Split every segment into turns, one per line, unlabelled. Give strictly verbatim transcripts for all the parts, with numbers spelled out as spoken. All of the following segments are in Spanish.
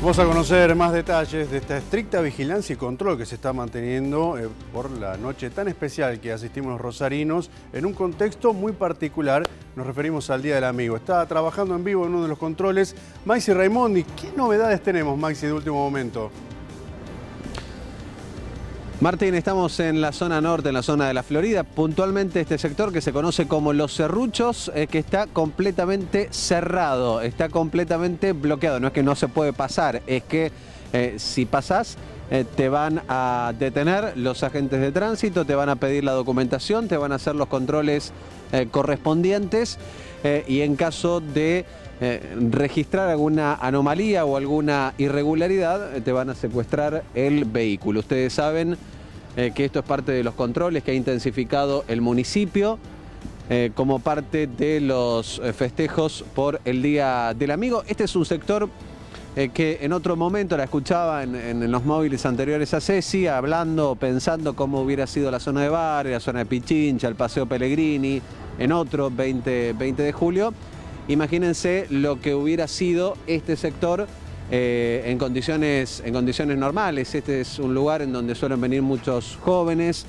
Vamos a conocer más detalles de esta estricta vigilancia y control que se está manteniendo eh, por la noche tan especial que asistimos los rosarinos en un contexto muy particular. Nos referimos al Día del Amigo. Está trabajando en vivo en uno de los controles Maxi Raimondi. ¿Qué novedades tenemos, Maxi, de último momento?
Martín, estamos en la zona norte, en la zona de la Florida, puntualmente este sector que se conoce como Los Serruchos, eh, que está completamente cerrado, está completamente bloqueado. No es que no se puede pasar, es que eh, si pasás eh, te van a detener los agentes de tránsito, te van a pedir la documentación, te van a hacer los controles eh, correspondientes eh, y en caso de Eh, registrar alguna anomalía o alguna irregularidad, eh, te van a secuestrar el vehículo. Ustedes saben eh, que esto es parte de los controles que ha intensificado el municipio eh, como parte de los eh, festejos por el Día del Amigo. Este es un sector eh, que en otro momento la escuchaba en, en, en los móviles anteriores a Ceci, hablando, pensando cómo hubiera sido la zona de Barrio, la zona de Pichincha, el Paseo Pellegrini, en otro veinte de julio. Imagínense lo que hubiera sido este sector eh, en, condiciones, en condiciones normales. Este es un lugar en donde suelen venir muchos jóvenes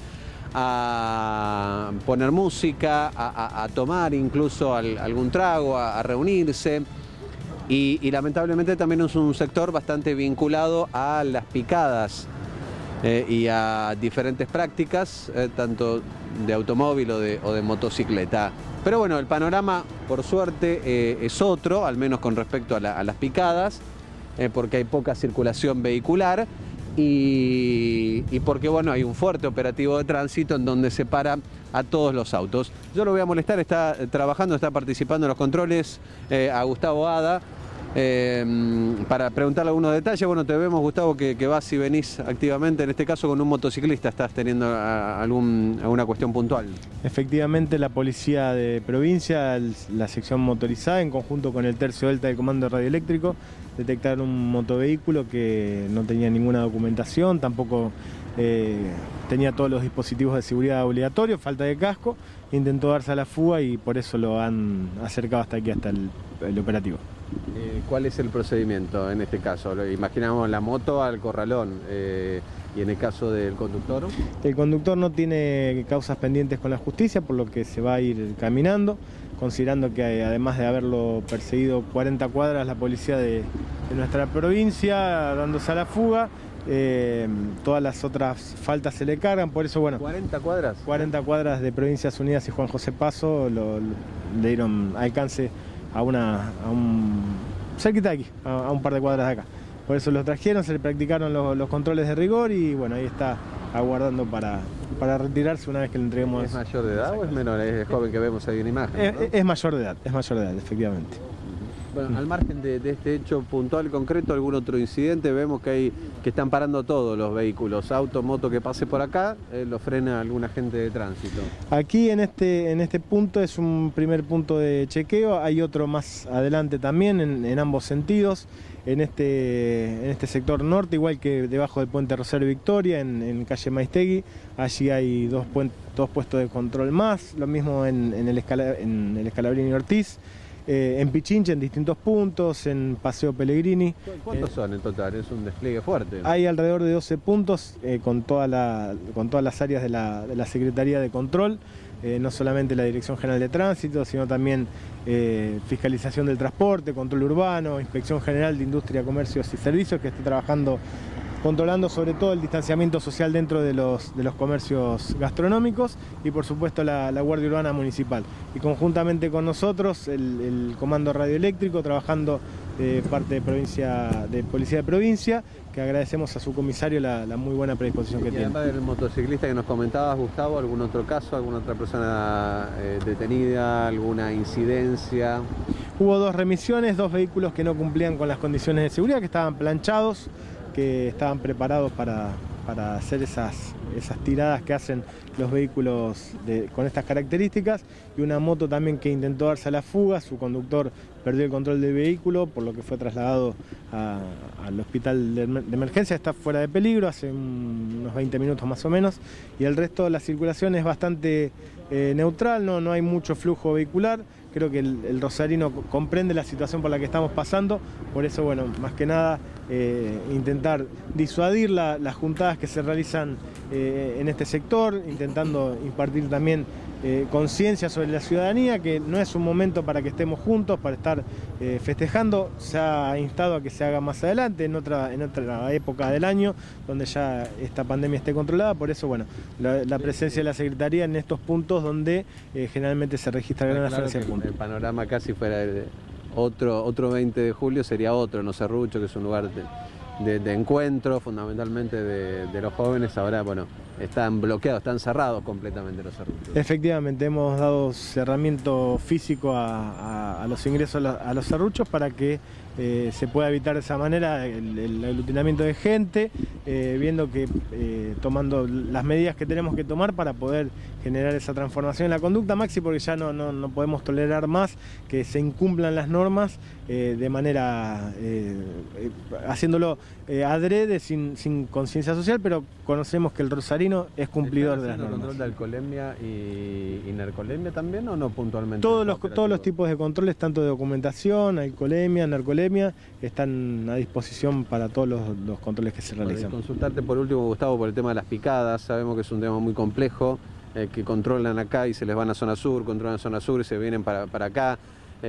a poner música, a, a, a tomar incluso al, algún trago, a, a reunirse. Y, y lamentablemente también es un sector bastante vinculado a las picadas eh, y a diferentes prácticas, eh, tanto de automóvil o de, o de motocicleta. Pero bueno, el panorama, por suerte, eh, es otro, al menos con respecto a, la, a las picadas, eh, porque hay poca circulación vehicular y, y porque bueno, hay un fuerte operativo de tránsito en donde se para a todos los autos. Yo lo voy a molestar, está trabajando, está participando en los controles eh, a Gustavo Ada, eh, para preguntarle algunos detalles. Bueno, te vemos, Gustavo, que, que vas y venís activamente, en este caso con un motociclista, estás teniendo a, algún, alguna cuestión puntual.
Efectivamente, la policía de provincia, el, la sección motorizada, en conjunto con el tercio Delta del Comando Radioeléctrico, detectaron un motovehículo que no tenía ninguna documentación, tampoco eh, tenía todos los dispositivos de seguridad obligatorios, falta de casco, intentó darse a la fuga y por eso lo han acercado hasta aquí, hasta el, el operativo.
Eh, ¿Cuál es el procedimiento en este caso? Imaginamos la moto al corralón, eh, y en el caso del conductor.
El conductor no tiene causas pendientes con la justicia, por lo que se va a ir caminando, considerando que además de haberlo perseguido cuarenta cuadras la policía de, de nuestra provincia, dándose a la fuga, eh, todas las otras faltas se le cargan, por eso bueno...
¿cuarenta cuadras?
cuarenta cuadras de Provincias Unidas y Juan José Paso lo, lo, le dieron alcance a una, a un, cerquita de aquí, a, a un par de cuadras de acá. Por eso los trajeron, se le practicaron los, los controles de rigor y bueno, ahí está aguardando para, para retirarse una vez que le entreguemos.
¿Es mayor de edad o es menor? Es el joven que vemos ahí en imagen,
es,
¿no?
es mayor de edad, es mayor de edad, efectivamente.
Bueno, al margen de, de este hecho puntual y concreto, algún otro incidente, vemos que hay que están parando todos los vehículos, auto, moto que pase por acá, eh, lo frena algún agente de tránsito.
Aquí en este, en este punto es un primer punto de chequeo, hay otro más adelante también en, en ambos sentidos, en este, en este sector norte, igual que debajo del puente Rosario Victoria, en, en calle Maistegui, allí hay dos, dos puestos de control más, lo mismo en, en el, Escala, en el Escalabrini Ortiz. Eh, en Pichincha en distintos puntos, en Paseo Pellegrini.
¿Cuántos eh, son en total? Es un despliegue fuerte.
Hay alrededor de doce puntos eh, con, toda la, con todas las áreas de la, de la Secretaría de Control, eh, no solamente la Dirección General de Tránsito, sino también eh, fiscalización del transporte, control urbano, Inspección General de Industria, Comercios y Servicios, que está trabajando controlando sobre todo el distanciamiento social dentro de los, de los comercios gastronómicos y por supuesto la, la Guardia Urbana Municipal. Y conjuntamente con nosotros el, el Comando Radioeléctrico trabajando de parte de, provincia, de Policía de Provincia, que agradecemos a su comisario la, la muy buena predisposición que
y
tiene.
Además del motociclista que nos comentabas, Gustavo, ¿algún otro caso, alguna otra persona eh, detenida, alguna incidencia?
Hubo dos remisiones, dos vehículos que no cumplían con las condiciones de seguridad, que estaban planchados, que estaban preparados para, para hacer esas, esas tiradas que hacen los vehículos de, con estas características, y una moto también que intentó darse a la fuga, su conductor perdió el control del vehículo, por lo que fue trasladado a, al hospital de, de emergencia, está fuera de peligro, hace un, unos veinte minutos más o menos, y el resto de la circulación es bastante eh, neutral, no, no hay mucho flujo vehicular. creo que el, el rosarino comprende la situación por la que estamos pasando, por eso, bueno, más que nada, eh, intentar disuadir la, las juntadas que se realizan eh, en este sector, intentando impartir también eh, conciencia sobre la ciudadanía, que no es un momento para que estemos juntos, para estar eh, festejando. Se ha instado a que se haga más adelante, en otra, en otra época del año, donde ya esta pandemia esté controlada. Por eso, bueno, la, la presencia de la Secretaría en estos puntos donde eh, generalmente se registra gran afluencia de puntos.
El panorama casi fuera de otro, otro veinte de julio sería otro, no Serrucho, que es un lugar de, de, de encuentro fundamentalmente de, de los jóvenes. Ahora, bueno, están bloqueados, están cerrados completamente los serruchos.
Efectivamente, hemos dado cerramiento físico a, a, a los ingresos a los, a los serruchos para que eh, se pueda evitar de esa manera el, el aglutinamiento de gente, eh, viendo que eh, tomando las medidas que tenemos que tomar para poder generar esa transformación en la conducta, Maxi, porque ya no, no, no podemos tolerar más que se incumplan las normas eh, de manera, eh, eh, haciéndolo eh, adrede, sin, sin conciencia social, pero conocemos que el rosarino es cumplidor de las normas.
¿Control de alcoholemia y, y narcolemia también o no puntualmente?
Todos los, todos los tipos de controles, tanto de documentación, alcoholemia, narcolemia, están a disposición para todos los, los controles que se realizan.
Bueno, consultarte por último, Gustavo, por el tema de las picadas. Sabemos que es un tema muy complejo, eh, que controlan acá y se les van a zona sur, controlan zona sur y se vienen para, para acá.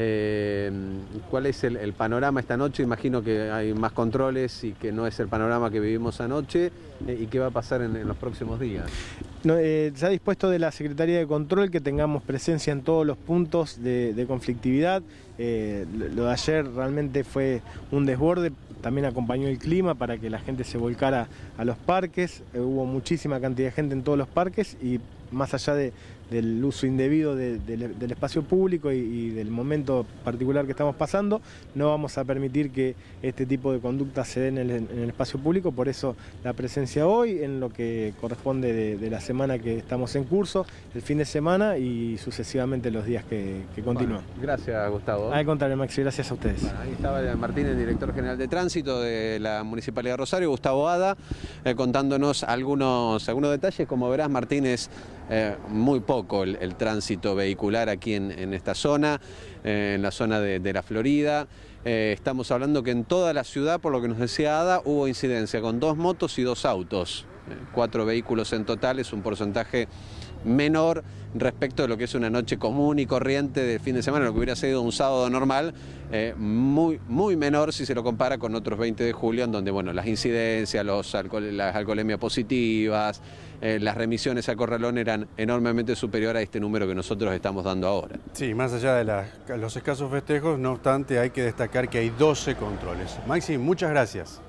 Eh, ¿Cuál es el, el panorama esta noche? Imagino que hay más controles y que no es el panorama que vivimos anoche. Eh, ¿Y qué va a pasar en, en los próximos días?
No, eh, se ha dispuesto de la Secretaría de Control que tengamos presencia en todos los puntos de, de conflictividad. Eh, lo de ayer realmente fue un desborde, también acompañó el clima para que la gente se volcara a los parques. Eh, hubo muchísima cantidad de gente en todos los parques y más allá de, del uso indebido de, de, del espacio público y, y del momento particular que estamos pasando, no vamos a permitir que este tipo de conductas se den en el, en el espacio público. Por eso la presencia hoy en lo que corresponde de, de la semana que estamos en curso, el fin de semana y sucesivamente los días que, que continúan.
Bueno, gracias, Gustavo.
Al contrario, Maxi, gracias a ustedes.
Bueno, ahí estaba Martínez, director general de tránsito de la Municipalidad de Rosario, Gustavo Ada, eh, contándonos algunos, algunos detalles. Como verás, Martínez, eh, muy poco el, el tránsito vehicular aquí en, en esta zona, eh, en la zona de, de la Florida. Eh, estamos hablando que en toda la ciudad, por lo que nos decía Ada, hubo incidencia con dos motos y dos autos. Eh, cuatro vehículos en total, es un porcentaje menor respecto de lo que es una noche común y corriente del fin de semana, lo que hubiera sido un sábado normal, eh, muy, muy menor si se lo compara con otros veinte de julio, en donde, bueno, las incidencias, los alcohol, las alcoholemias positivas, eh, las remisiones a corralón eran enormemente superiores a este número que nosotros estamos dando ahora.
Sí, más allá de la, los escasos festejos, no obstante, hay que destacar que hay doce controles. Maxi, muchas gracias.